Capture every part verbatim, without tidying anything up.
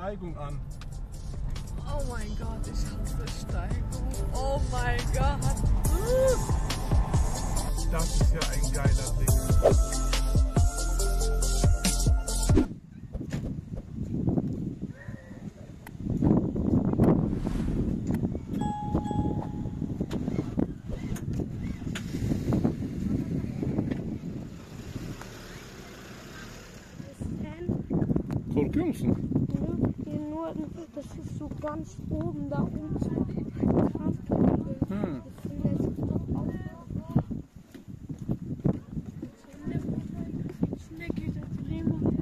Steigung an. Oh mein Gott, ich hasse Steigung. Oh mein Gott. Das ist ja ein geiler Blick. Korkuyor musun? Ja, nur, das ist so ganz oben da oben. Hı. İçine girebileyim mi?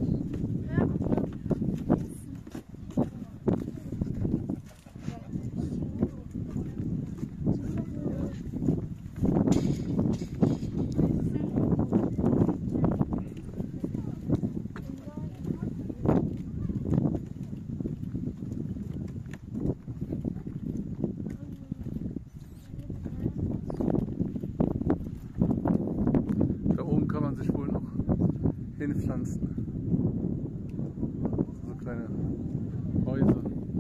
Da oben kann man sich wohl noch hinpflanzen. So kleine Häuser.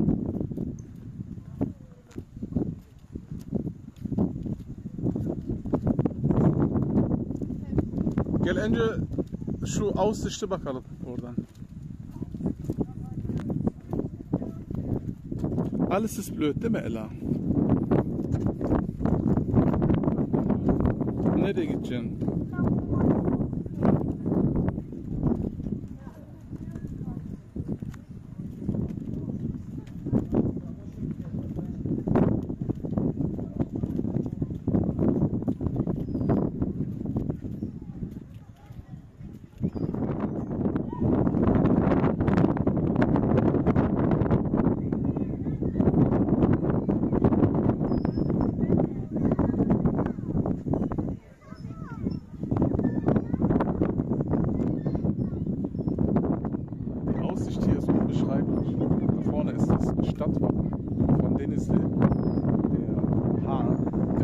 Gel önce şu Aussicht'e bakalım oradan. Alles ist blöd değil mi Ela? Nereye gideceksin? Aussicht hier ist unbeschreiblich. Da vorne ist das Stadtwappen von Denizli, der Hahn.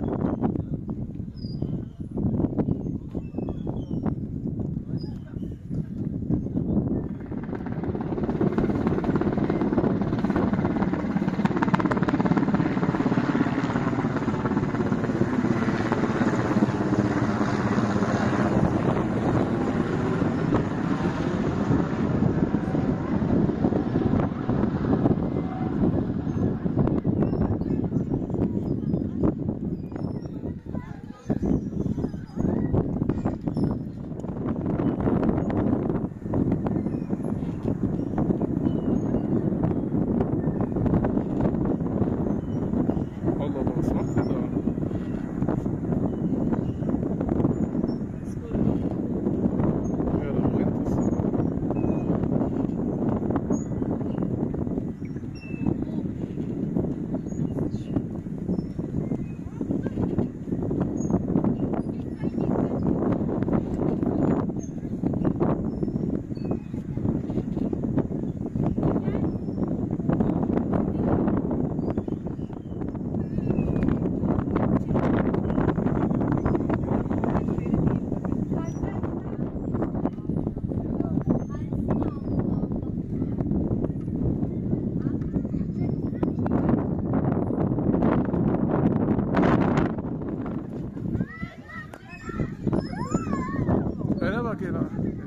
Allah Allah, was macht ihr da? Ja, da brennt es. Öne bak Ela.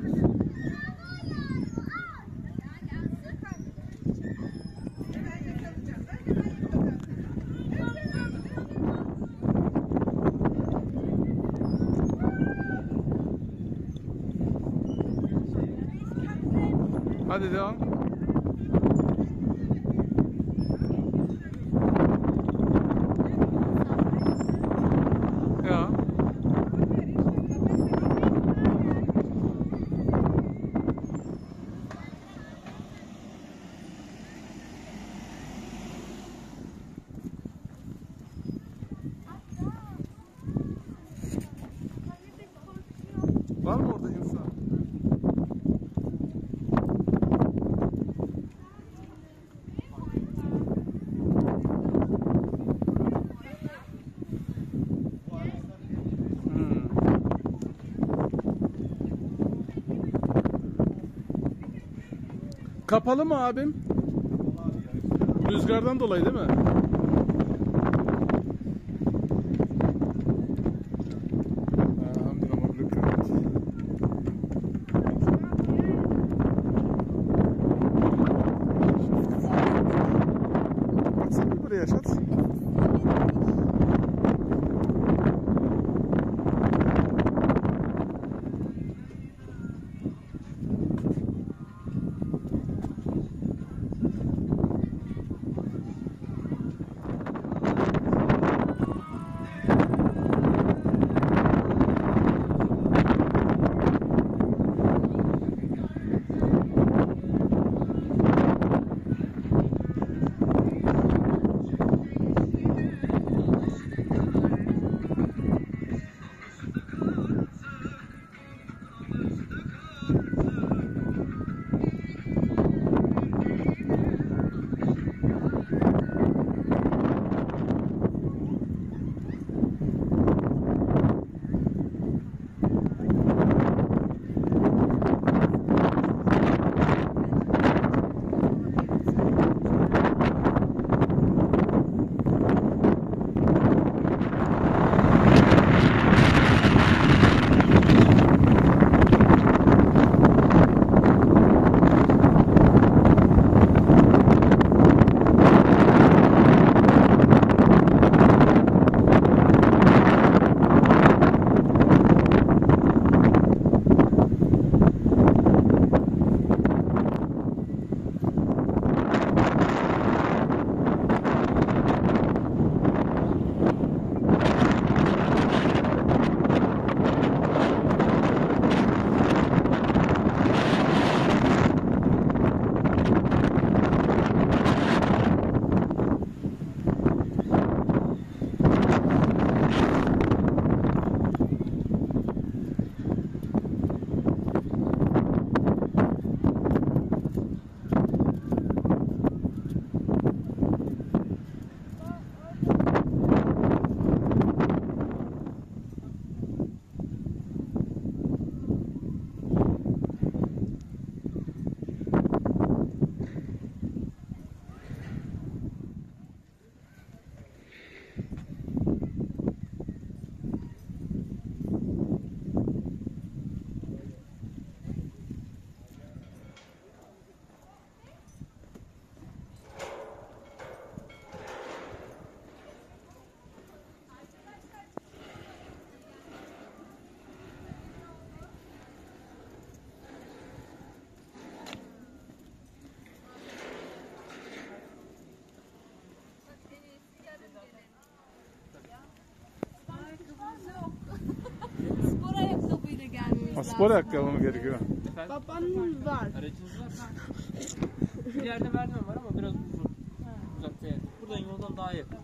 Hadi devam. Ja. Var mı orada insan? Hmm. Kapalı mı abim? rüzgardan dolayı değil mi? Ha, haben die nochmal Glück gehabt. Baksana bir buraya Schatz. Spor ayakkabıyla gelmemiz lazım. Spor ayakkabı mı gerekiyor? Babanın var. Aracınız var mı? Bir yerde merdiven var ama biraz uzun. Uzakta yer. Buradan yoldan daha yakın.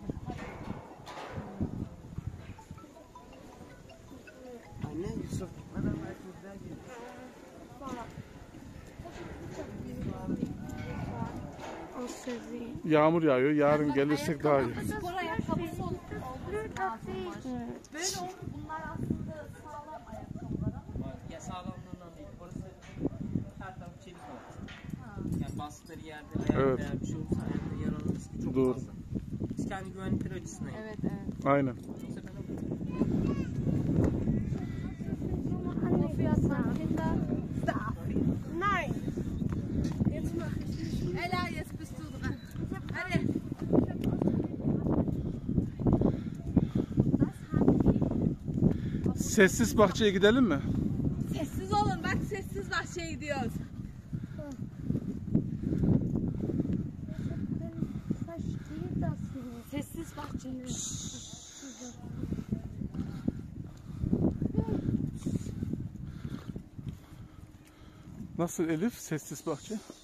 Anne Yusuf gitmeden merkezden geliyor. O sizi. Yağmur yağıyor. Yarın gelirsek daha iyi. Spor ayakkabısı olup olması lazım. Böyle oldu. Bunlar aslında sağlam ayakkabılar ama. Ya sağlamlığından değil. Orası her taraf çelik var. Yani bastıkları yerde ayakta Evet. eğer bir şey olursa ayakta yaralanma riski çok Doğru. fazla. Biz kendi güvenlikleri açısından Evet evet. Aynen. Yoksa ben Bu fiyat hakkında. Nein. Jetzt mach ich nicht. Ela, jetzt bist du dran. Hadi. Sessiz bahçeye gidelim mi? Sessiz olun. Bak sessiz bahçeye gidiyoruz. Verstehe das nicht. Sessiz bahçeye. Nasıl Elif? Sessiz bahçe.